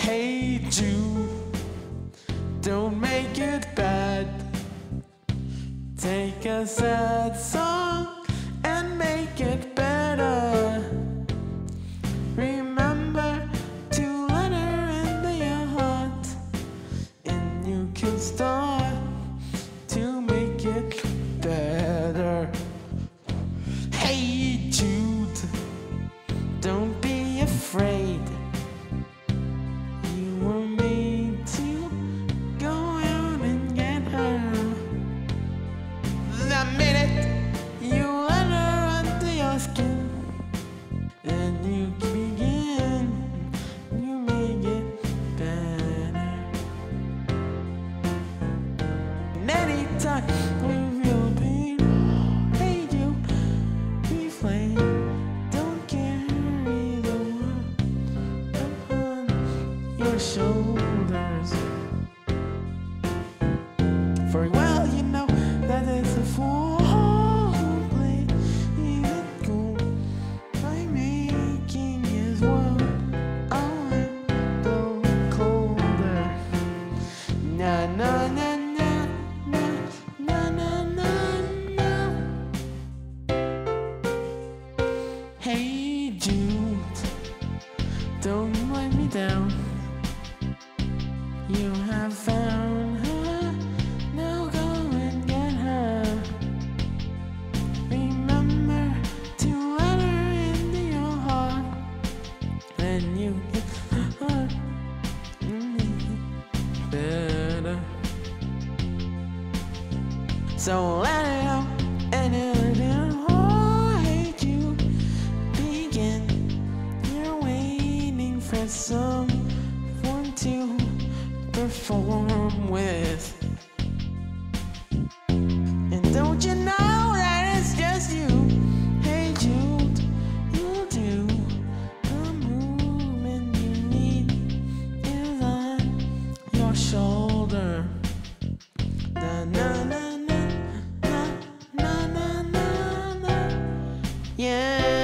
Hey Jude, don't make it bad. Take a sad song and make it better. Remember to let her into your heart, and you can start to make it better. Hey Jude, don't be afraid. You were made to go out and get her. The minute you let her under your skin, then you begin, you make it better. And anytime you feel pain, hey you, refrain. Don't carry the world upon your shoulders. For well you know that it's a fool who plays it cool by making his world a little colder. Na na na na na na na na. Hey Jude, don't let me down. You have found her, now go and get her. Remember to let her into your heart, then you get her better. So let it out and I hate you. Begin. You're waiting for someone to perform with. And don't you know that it's just you? Hey Jude, you'll do the movement you need is on your shoulder. Na na na na na na na na na. Yeah.